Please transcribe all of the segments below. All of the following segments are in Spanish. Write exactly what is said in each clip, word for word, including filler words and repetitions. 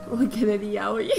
Uy, qué de día hoy.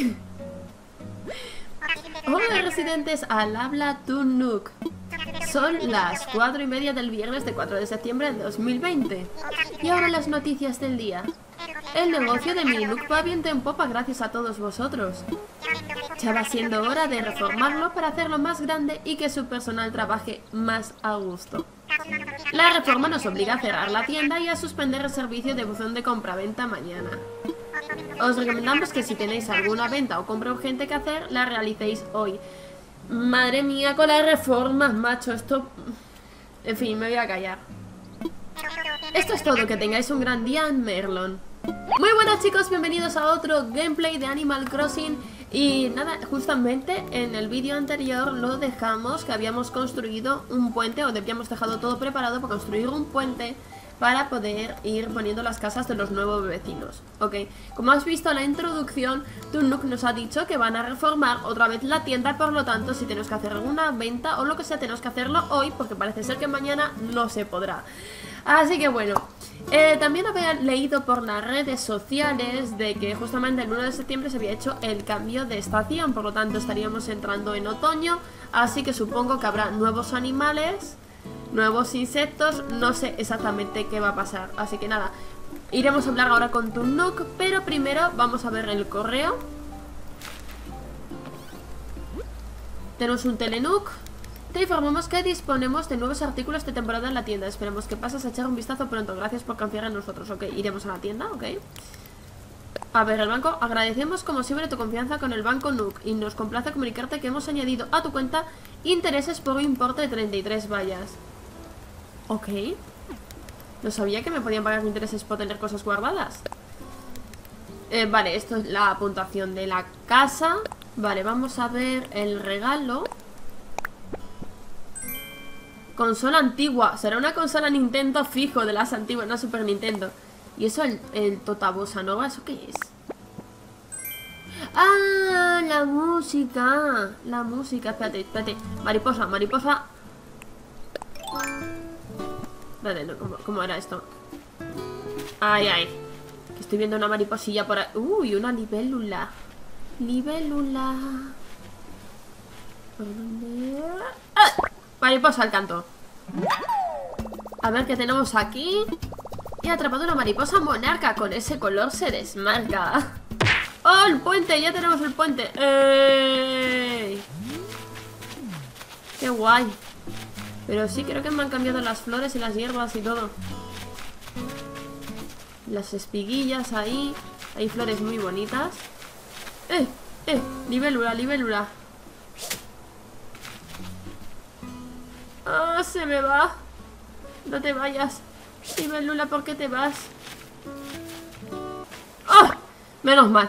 Hola residentes al habla Toon Nook. Son las cuatro y media del viernes de cuatro de septiembre de dos mil veinte. Y ahora las noticias del día. El negocio de Mini Nook va viento en popa gracias a todos vosotros. Ya va siendo hora de reformarlo para hacerlo más grande y que su personal trabaje más a gusto. La reforma nos obliga a cerrar la tienda y a suspender el servicio de buzón de compra-venta mañana. Os recomendamos que si tenéis alguna venta o compra urgente que hacer, la realicéis hoy. Madre mía, con las reformas, macho, esto... En fin, me voy a callar. Esto es todo, que tengáis un gran día en Merlon. Muy buenas chicos, bienvenidos a otro gameplay de Animal Crossing. Y nada, justamente en el vídeo anterior lo dejamos que habíamos construido un puente, o habíamos dejado todo preparado para construir un puente para poder ir poniendo las casas de los nuevos vecinos. Ok, como has visto en la introducción, Toon Nook nos ha dicho que van a reformar otra vez la tienda. Por lo tanto, si tenemos que hacer alguna venta o lo que sea, tenemos que hacerlo hoy, porque parece ser que mañana no se podrá. Así que bueno, eh, también había leído por las redes sociales de que justamente el uno de septiembre se había hecho el cambio de estación. Por lo tanto, estaríamos entrando en otoño, así que supongo que habrá nuevos animales, nuevos insectos, no sé exactamente qué va a pasar. Así que nada, iremos a hablar ahora con Toon Nook, pero primero vamos a ver el correo. Tenemos un Telenook. Te informamos que disponemos de nuevos artículos de temporada en la tienda. Esperemos que pases a echar un vistazo pronto. Gracias por confiar en nosotros. Ok, iremos a la tienda, ok. A ver, el banco. Agradecemos como siempre tu confianza con el banco Nook y nos complace comunicarte que hemos añadido a tu cuenta intereses por un importe de treinta y tres vallas. Ok. No sabía que me podían pagar intereses por tener cosas guardadas. eh, Vale, esto es la puntuación de la casa. Vale, vamos a ver el regalo. Consola antigua. Será una consola Nintendo fijo, de las antiguas, no Super Nintendo. ¿Y eso, el, el Totabosa Nova? ¿Eso qué es? ¡Ah! La música. La música. Espérate, espérate. Mariposa, mariposa. Vale, no, ¿cómo, ¿cómo era esto? Ay, ay. Que estoy viendo una mariposilla por ahí. Uy, una libélula. Libélula. ¿Por dónde? ¡Ah! Mariposa al canto. A ver qué tenemos aquí. He atrapado una mariposa monarca. Con ese color se desmarca. ¡Oh, el puente! Ya tenemos el puente. ¡Ey! ¡Qué guay! Pero sí, creo que me han cambiado las flores y las hierbas y todo. Las espiguillas ahí. Hay flores muy bonitas. ¡Eh! ¡Eh! Libélula, libélula. ¡Ah! Se me va. No te vayas. Libélula, ¿por qué te vas? ¡Ah! Menos mal.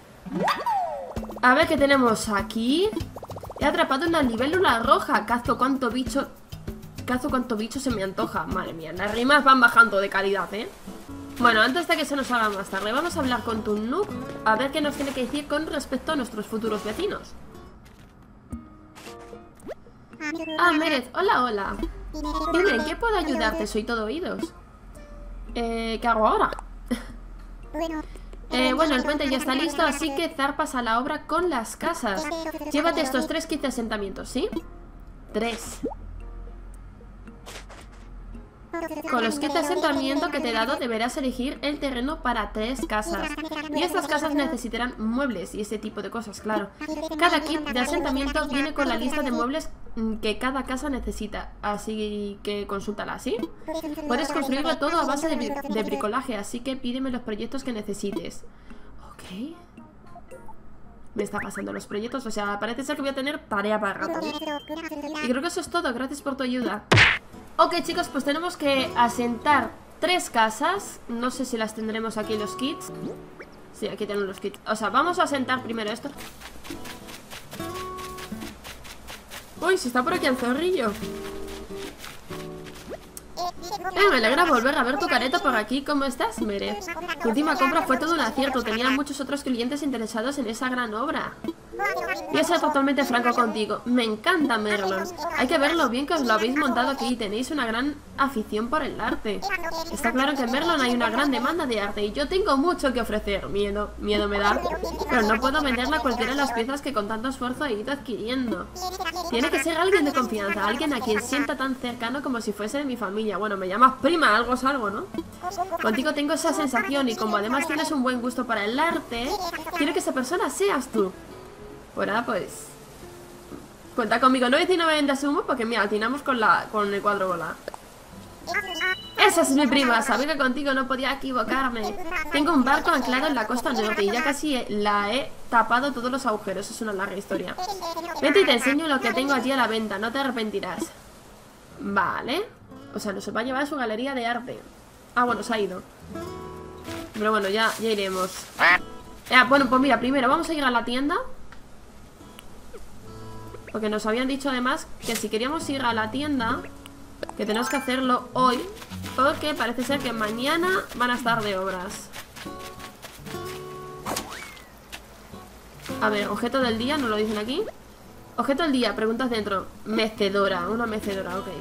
A ver qué tenemos aquí. He atrapado una libélula roja. Cazo cuánto bicho. Cazo cuánto bicho se me antoja. Madre mía, las rimas van bajando de calidad, ¿eh? Bueno, antes de que se nos haga más tarde, vamos a hablar con Toon Nook, a ver qué nos tiene que decir con respecto a nuestros futuros vecinos. Ah, Mérez, hola, hola. Dime, ¿en qué puedo ayudarte? Soy todo oídos. Eh, ¿qué hago ahora? Eh, bueno, el puente ya está listo, así que zarpas a la obra con las casas. Llévate estos tres kits de asentamientos, ¿sí? Tres. Con los kits de asentamiento que te he dado deberás elegir el terreno para tres casas. Y estas casas necesitarán muebles y ese tipo de cosas, claro. Cada kit de asentamiento viene con la lista de muebles que cada casa necesita, así que consúltala, ¿sí? Puedes construirlo todo a base de, de bricolaje, así que pídeme los proyectos que necesites. Ok. Me está pasando los proyectos, o sea, parece ser que voy a tener tarea para rato. Y creo que eso es todo, gracias por tu ayuda. Ok chicos, pues tenemos que asentar tres casas. No sé si las tendremos aquí los kits. Sí, aquí tenemos los kits. O sea, vamos a asentar primero esto. Uy, si está por aquí el zorrillo. Eh, me alegra volver a ver tu careta por aquí. ¿Cómo estás, Mere? Tu última compra fue todo un acierto. Tenía muchos otros clientes interesados en esa gran obra. Voy a ser totalmente franco contigo. Me encanta Merlon. Hay que ver lo bien que os lo habéis montado aquí. Tenéis una gran afición por el arte. Está claro que en Merlon hay una gran demanda de arte y yo tengo mucho que ofrecer. Miedo, miedo me da. Pero no puedo venderla a cualquiera de las piezas que con tanto esfuerzo he ido adquiriendo. Tiene que ser alguien de confianza, alguien a quien sienta tan cercano como si fuese de mi familia. Bueno, me llamas prima, algo es algo, ¿no? Contigo tengo esa sensación y como además tienes un buen gusto para el arte, quiero que esa persona seas tú. Bueno, pues cuenta conmigo, no diecinueve vendas humo porque mira, atinamos con, la, con el cuadro bola. Esa es mi prima, sabía que contigo no podía equivocarme. Tengo un barco anclado en la costa norte y ya casi la he tapado todos los agujeros. Es una larga historia. Vete y te enseño lo que tengo allí a la venta, no te arrepentirás. Vale. O sea, nos va a llevar a su galería de arte. Ah, bueno, se ha ido. Pero bueno, ya, ya iremos. eh, Bueno, pues mira, primero vamos a ir a la tienda, porque nos habían dicho además que si queríamos ir a la tienda, que tenemos que hacerlo hoy, porque parece ser que mañana van a estar de obras. A ver, objeto del día, ¿no lo dicen aquí? Objeto del día, preguntas dentro. Mecedora, una mecedora, ok.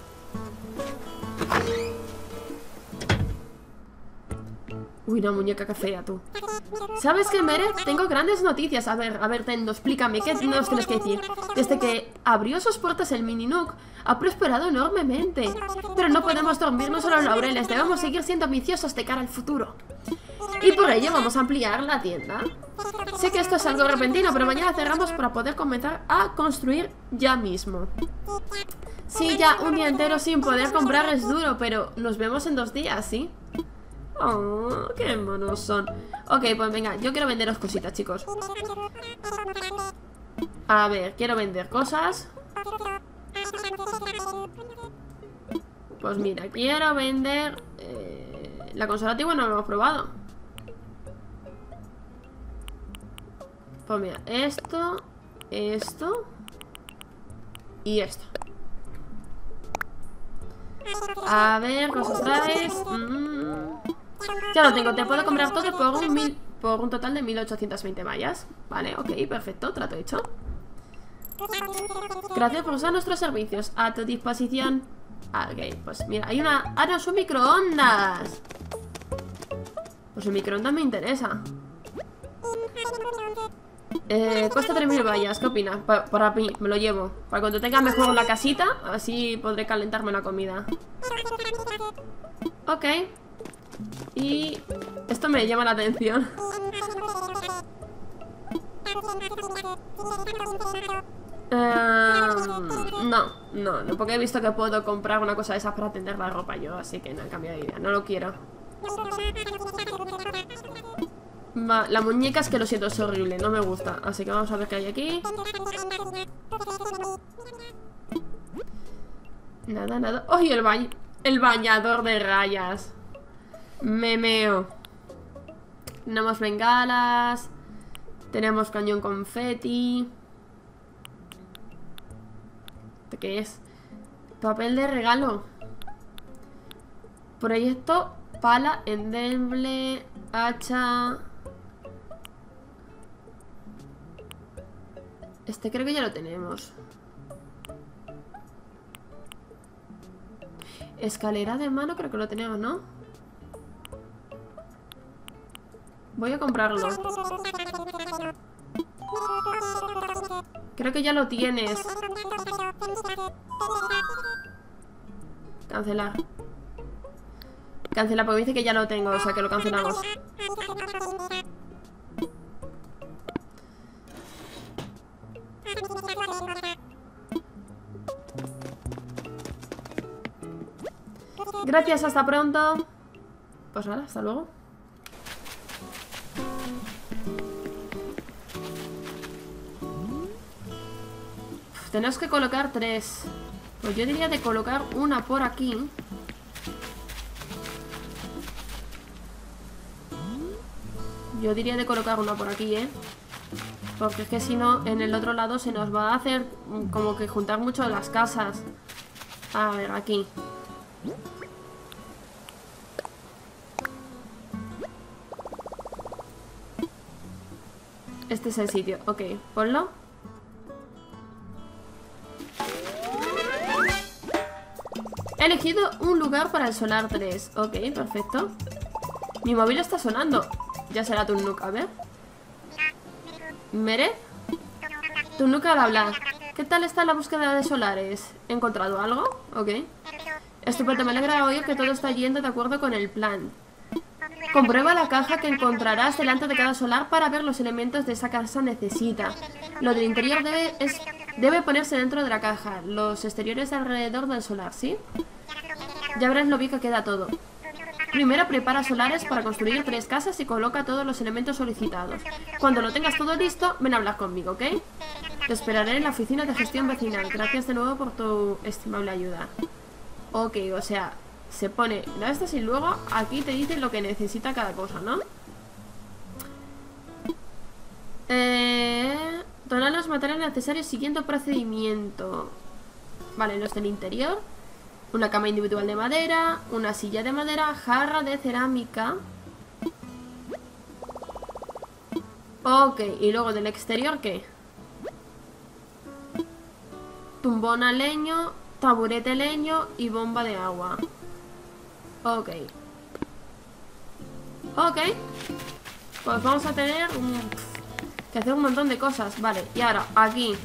Uy, una muñeca que fea, tú. ¿Sabes qué, Mere? Tengo grandes noticias. A ver, a ver, Tendo, explícame, ¿qué nos tienes que decir? Desde que abrió sus puertas el Mini Nook, ha prosperado enormemente. Pero no podemos dormirnos a los laureles, debemos seguir siendo ambiciosos de cara al futuro. Y por ello vamos a ampliar la tienda. Sé que esto es algo repentino, pero mañana cerramos para poder comenzar a construir ya mismo. Sí, ya un día entero sin poder comprar es duro, pero nos vemos en dos días, ¿sí? Oh, qué monos son. Ok, pues venga, yo quiero venderos cositas, chicos. A ver, quiero vender cosas. Pues mira, quiero vender eh, la consola antigua no lo hemos probado. Pues mira, esto, esto y esto. A ver, cosas traes. Mm. Ya lo tengo, te puedo comprar todo por un, mil, por un total de mil ochocientas veinte vallas. Vale, ok, perfecto, trato hecho. Gracias por usar nuestros servicios. A tu disposición. Ah, ok, pues mira, hay una... Ah, no, son microondas. Pues el microondas me interesa. Eh, cuesta tres mil vallas, ¿qué opinas? Pa para mí, me lo llevo. Para cuando tenga mejor la casita, así podré calentarme la comida. Ok. Y esto me llama la atención. um, No, no, no, porque he visto que puedo comprar una cosa de esas para tender la ropa yo, así que no he cambiado de idea, no lo quiero. Va, la muñeca es que lo siento, es horrible, no me gusta. Así que vamos a ver qué hay aquí. Nada, nada. ¡Ay, el baño! El bañador de rayas. Me meo. Tenemos bengalas. Tenemos cañón confeti. ¿Esto qué es? Papel de regalo. Proyecto pala endeble. Hacha. Este creo que ya lo tenemos. Escalera de mano creo que lo tenemos, ¿no? Voy a comprarlo. Creo que ya lo tienes. Cancelar. Cancelar porque me dice que ya lo tengo, o sea que lo cancelamos. Gracias, hasta pronto. Pues nada, hasta luego. Uf, tenemos que colocar tres. Pues yo diría de colocar una por aquí. Yo diría de colocar una por aquí, ¿eh? Porque es que si no, en el otro lado se nos va a hacer como que juntar mucho las casas. A ver, aquí. Este es el sitio. Ok, ponlo. He elegido un lugar para el solar tres. Ok, perfecto. Mi móvil está sonando. Ya será tu Nook, a ver. ¿Mere? Tu Nook al hablar. ¿Qué tal está la búsqueda de solares? ¿He encontrado algo? Ok. Estupendo, me alegra oír que todo está yendo de acuerdo con el plan. Comprueba la caja que encontrarás delante de cada solar para ver los elementos de esa casa necesita. Lo del interior debe, es, debe ponerse dentro de la caja. Los exteriores alrededor del solar, ¿sí? Ya verás lo bien que queda todo. Primero prepara solares para construir tres casas y coloca todos los elementos solicitados. Cuando lo tengas todo listo, ven a hablar conmigo, ¿ok? Te esperaré en la oficina de gestión vecinal. Gracias de nuevo por tu estimable ayuda. Ok, o sea, se pone la estas y luego aquí te dice lo que necesita cada cosa, ¿no? Eh, donar los materiales necesarios siguiendo procedimiento. Vale, los del interior. Una cama individual de madera, una silla de madera, jarra de cerámica. Ok, y luego del exterior, ¿qué? Tumbón a leño, taburete leño y bomba de agua. Ok. Ok. Pues vamos a tener un... que hacer un montón de cosas. Vale, y ahora, aquí.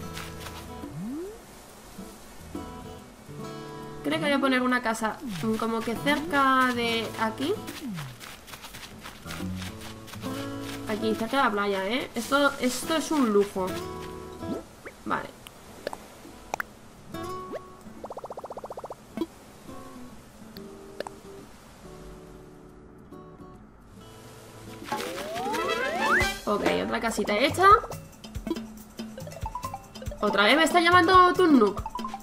Creo que voy a poner una casa como que cerca de aquí. Aquí, cerca de la playa, ¿eh? Esto, esto es un lujo. Vale. Ok, otra casita hecha. Otra vez me está llamando tu Nook.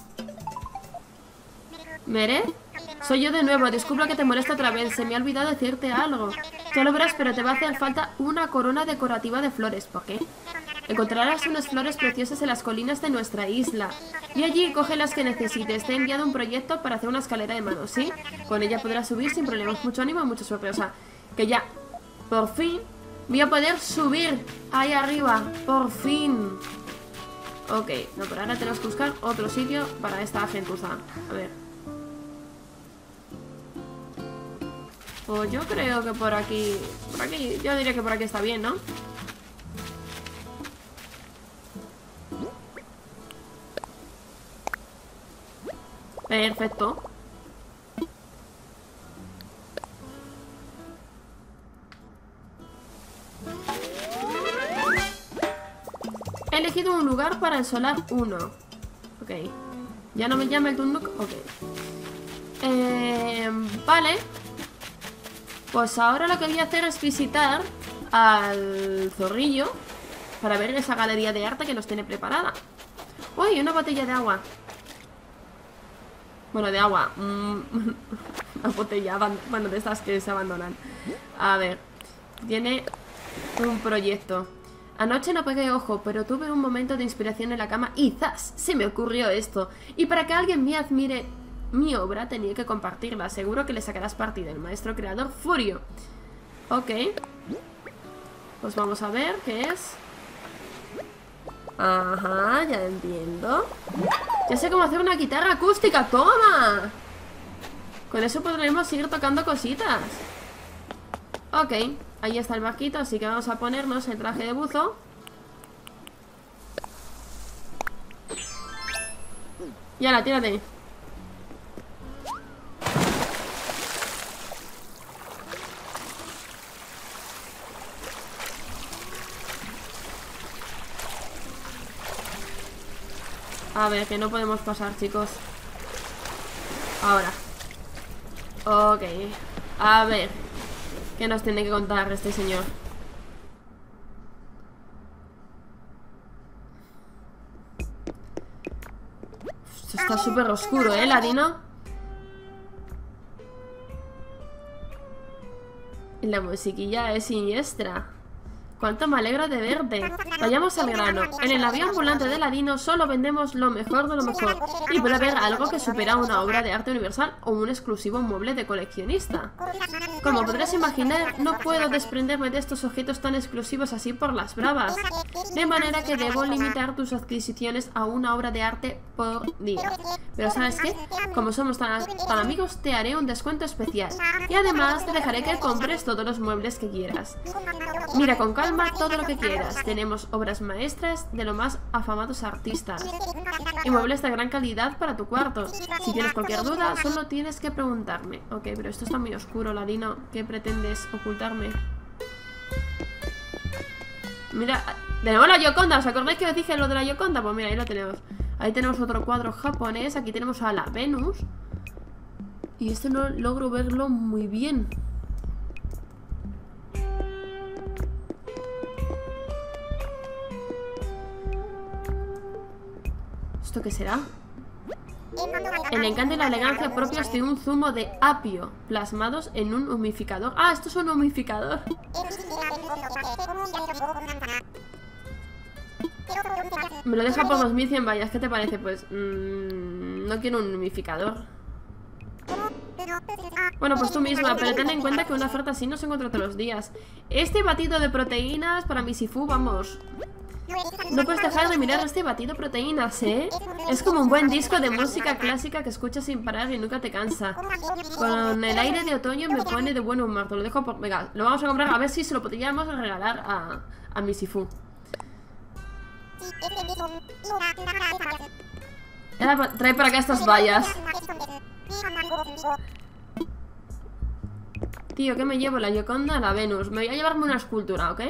¿Mere? Soy yo de nuevo, disculpa que te moleste otra vez. Se me ha olvidado decirte algo. Ya lo verás, pero te va a hacer falta una corona decorativa de flores. ¿Por qué? Encontrarás unas flores preciosas en las colinas de nuestra isla. Y allí coge las que necesites. Te he enviado un proyecto para hacer una escalera de mano, ¿sí? Con ella podrás subir sin problemas. Mucho ánimo y mucha suerte. O sea, que ya, por fin, voy a poder subir ahí arriba. Por fin. Ok, no, pero ahora tenemos que buscar otro sitio para esta gentuza. A ver. Pues yo creo que por aquí... Por aquí, yo diría que por aquí está bien, ¿no? Perfecto. He elegido un lugar para el solar uno. Ok. Ya no me llama el Tunuk. Ok. Eh, vale. Pues ahora lo que voy a hacer es visitar al zorrillo para ver esa galería de arte que nos tiene preparada. Uy, una botella de agua. Bueno, de agua. Mm, una botella, bueno, de estas que se abandonan. A ver. Tiene un proyecto. Anoche no pegué ojo, pero tuve un momento de inspiración en la cama y ¡zas! Se me ocurrió esto. Y para que alguien me admire mi obra, tenía que compartirla. Seguro que le sacarás partido, el maestro creador Furio. Ok. Pues vamos a ver qué es. Ajá, ya entiendo. Ya sé cómo hacer una guitarra acústica. ¡Toma! Con eso podremos seguir tocando cositas. Ok, ahí está el barquito, así que vamos a ponernos el traje de buzo. Y ahora, tírate. A ver, que no podemos pasar, chicos. Ahora. Ok. A ver. ¿Qué nos tiene que contar este señor? Esto está súper oscuro, ¿eh, Ladino? Y la musiquilla es siniestra. Cuánto me alegro de verte. Vayamos al grano. En el avión volante de Ladino solo vendemos lo mejor de lo mejor. Y puede haber algo que supera una obra de arte universal o un exclusivo mueble de coleccionista. Como podrás imaginar, no puedo desprenderme de estos objetos tan exclusivos así por las bravas. De manera que debo limitar tus adquisiciones a una obra de arte por día. Pero ¿sabes qué? Como somos tan, tan amigos, te haré un descuento especial. Y además te dejaré que compres todos los muebles que quieras. Mira con calma todo lo que quieras. Tenemos obras maestras de los más afamados artistas y muebles de gran calidad para tu cuarto. Si tienes cualquier duda, solo tienes que preguntarme. Ok, pero esto está muy oscuro, Ladino. ¿Qué pretendes ocultarme? Mira, tenemos la Gioconda. ¿Os acordáis que os dije lo de la Gioconda? Pues mira, ahí lo tenemos. Ahí tenemos otro cuadro japonés. Aquí tenemos a la Venus. Y esto no logro verlo muy bien. ¿Esto qué será? El encanto y la elegancia propios de un zumo de apio plasmados en un humidificador. Ah, esto es un humidificador. Me lo deja por dos mil cien vallas. ¿Qué te parece? Pues mmm, no quiero un humidificador. Bueno, pues tú misma, pero ten en cuenta que una oferta así no se encuentra todos los días. Este batido de proteínas para mi Sifu, vamos. No puedes dejar de mirar este batido de proteínas, ¿eh? Es como un buen disco de música clásica que escuchas sin parar y nunca te cansa. Con el aire de otoño me pone de buen humor. Te lo dejo por... Venga, lo vamos a comprar a ver si se lo podríamos regalar a, a mi Sifu. Ahora trae para acá estas vallas. Tío, ¿qué me llevo? La Gioconda, la Venus. Me voy a llevarme una escultura, ¿ok?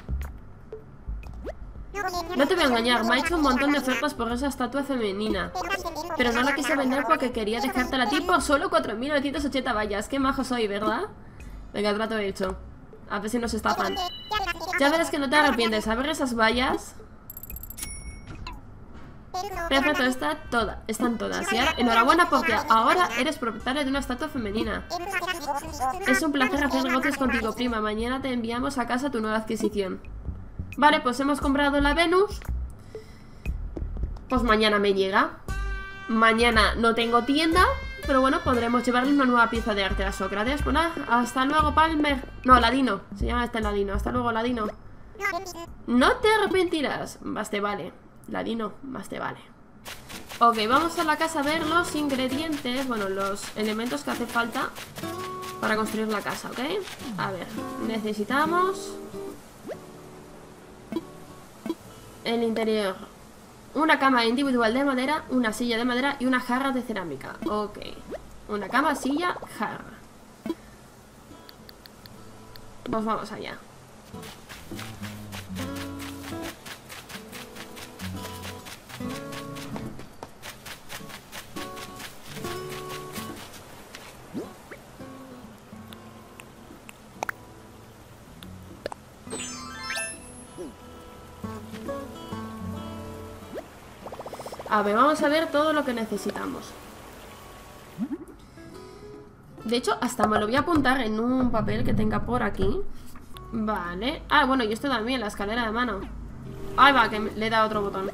No te voy a engañar, me ha hecho un montón de ofertas por esa estatua femenina, pero no la quise vender porque quería dejártela a ti por solo cuatro mil novecientos ochenta vallas. Qué majo soy, ¿verdad? Venga, trato hecho. A ver si nos estafan. Ya verás que no te arrepientes. A ver esas vallas. Perfecto, está toda, están todas. Y ahora, enhorabuena porque ahora eres propietaria de una estatua femenina. Es un placer hacer negocios contigo, prima. Mañana te enviamos a casa tu nueva adquisición. Vale, pues hemos comprado la Venus. Pues mañana me llega. Mañana no tengo tienda, pero bueno, podremos llevarle una nueva pieza de arte a Sócrates. Bueno, hasta luego, Palmer. No, Ladino, se llama este Ladino. Hasta luego, Ladino. No te arrepentirás. Más te vale, Ladino, más te vale. Ok, vamos a la casa a ver los ingredientes. Bueno, los elementos que hace falta para construir la casa, ¿ok? A ver, necesitamos el interior, una cama individual de madera, una silla de madera y una jarra de cerámica. Ok, una cama, silla, jarra. Pues vamos allá. A ver, vamos a ver todo lo que necesitamos. De hecho, hasta me lo voy a apuntar en un papel que tenga por aquí. Vale. Ah, bueno, y esto también, la escalera de mano. Ahí va, que le da otro botón.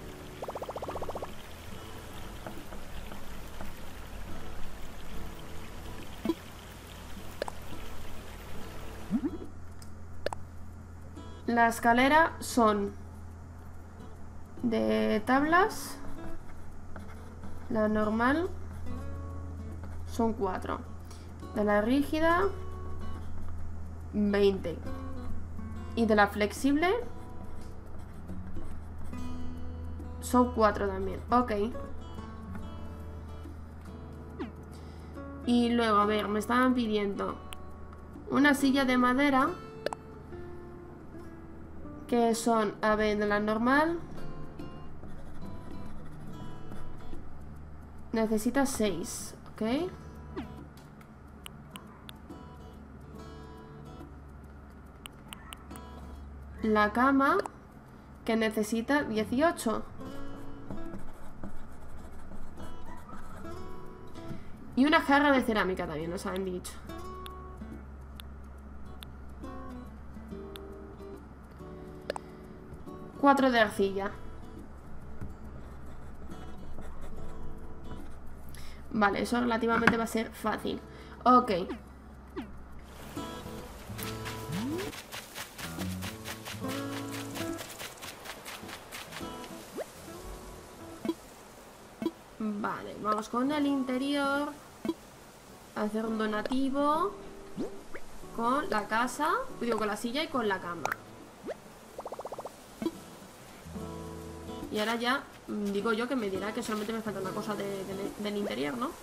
La escalera son de tablas. La normal son cuatro. De la rígida veinte. Y de la flexible son cuatro también. Ok. Y luego, a ver, me estaban pidiendo una silla de madera, que son, a ver, de la normal necesita seis, ¿ok? La cama, que necesita dieciocho. Y una jarra de cerámica también, nos han dicho. Cuatro de arcilla. Vale, eso relativamente va a ser fácil. Ok. Vale, vamos con el interior. Hacer un donativo con la casa, digo, con la silla y con la cama. Y ahora ya, digo yo que me dirá que solamente me falta una cosa de, de, del interior, ¿no?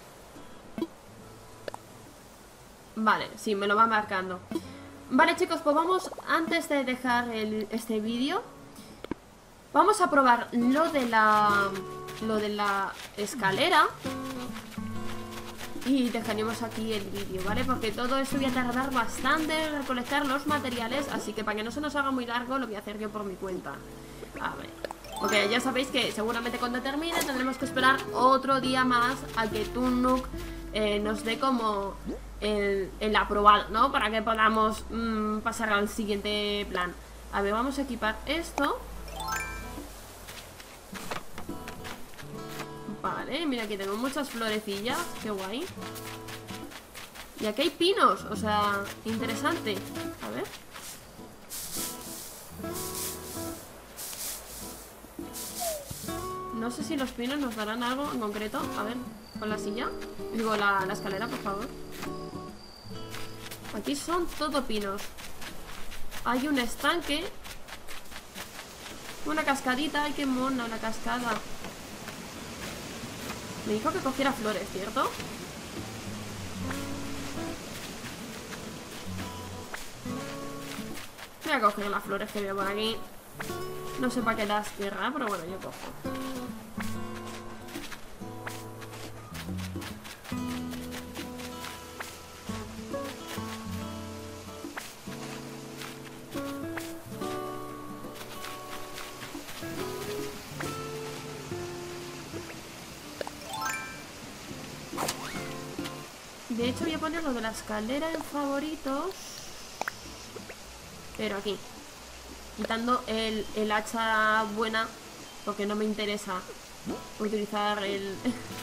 Vale, sí, me lo va marcando. Vale, chicos, pues vamos, antes de dejar el, este vídeo, vamos a probar lo de la... Lo de la escalera. Y dejaremos aquí el vídeo, ¿vale? Porque todo esto voy a tardar bastante en recolectar los materiales. Así que para que no se nos haga muy largo, lo voy a hacer yo por mi cuenta. A ver. Ok, ya sabéis que seguramente cuando termine tendremos que esperar otro día más a que Toon Nook eh, nos dé como el, el aprobado, ¿no? Para que podamos mmm, pasar al siguiente plan. A ver, vamos a equipar esto. Vale, mira, aquí tengo muchas florecillas. Qué guay. Y aquí hay pinos, o sea, interesante. A ver. No sé si los pinos nos darán algo en concreto. A ver, con la silla. Digo, la, la escalera, por favor. Aquí son todo pinos. Hay un estanque. Una cascadita. Ay, qué mona la cascada. Me dijo que cogiera flores, ¿cierto? Voy a coger las flores que veo por aquí. No sé para qué las querrá, pero bueno, yo cojo. De hecho voy a poner lo de la escalera en favoritos. Pero aquí, quitando el, el hacha buena, porque no me interesa utilizar el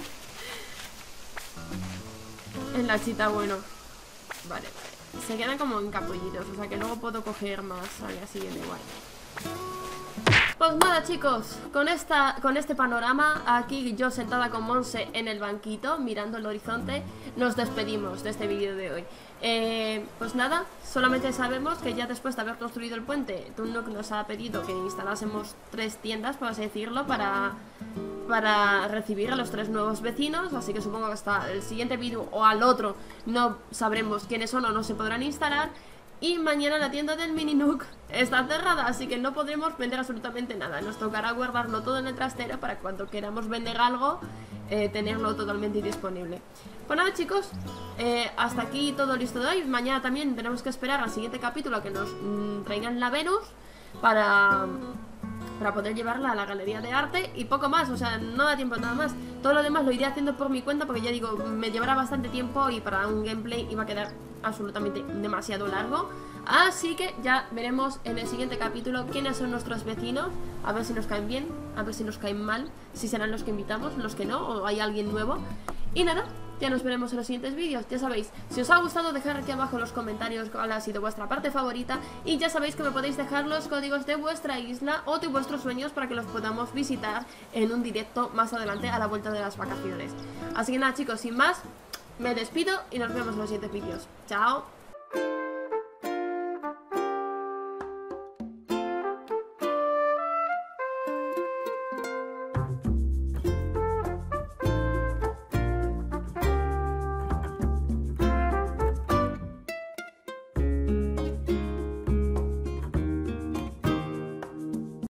el hachita bueno. Vale, vale. Se quedan como en capullitos, o sea que luego puedo coger más al día siguiente igual. Pues nada, chicos, con esta con este panorama, aquí yo sentada con Monse en el banquito mirando el horizonte, nos despedimos de este vídeo de hoy. eh, Pues nada, solamente sabemos que ya después de haber construido el puente, Toon Nook nos ha pedido que instalásemos tres tiendas, por así decirlo, para, para recibir a los tres nuevos vecinos. Así que supongo que hasta el siguiente vídeo o al otro no sabremos quiénes son o no se podrán instalar. Y mañana la tienda del Mini Nook está cerrada, así que no podremos vender absolutamente nada. Nos tocará guardarlo todo en el trastero para cuando queramos vender algo, eh, tenerlo totalmente disponible. Pues nada, chicos, eh, hasta aquí todo listo de hoy. Mañana también tenemos que esperar al siguiente capítulo a que nos mmm, traigan la Venus para... para poder llevarla a la galería de arte y poco más, o sea, no da tiempo nada más. Todo lo demás lo iré haciendo por mi cuenta porque ya digo, me llevará bastante tiempo y para un gameplay iba a quedar absolutamente demasiado largo. Así que ya veremos en el siguiente capítulo quiénes son nuestros vecinos, a ver si nos caen bien, a ver si nos caen mal, si serán los que invitamos, los que no, o hay alguien nuevo. Y nada, ya nos veremos en los siguientes vídeos. Ya sabéis, si os ha gustado, dejad aquí abajo en los comentarios cuál ha sido vuestra parte favorita. Y ya sabéis que me podéis dejar los códigos de vuestra isla o de vuestros sueños para que los podamos visitar en un directo más adelante a la vuelta de las vacaciones. Así que nada, chicos, sin más, me despido y nos vemos en los siguientes vídeos. Chao.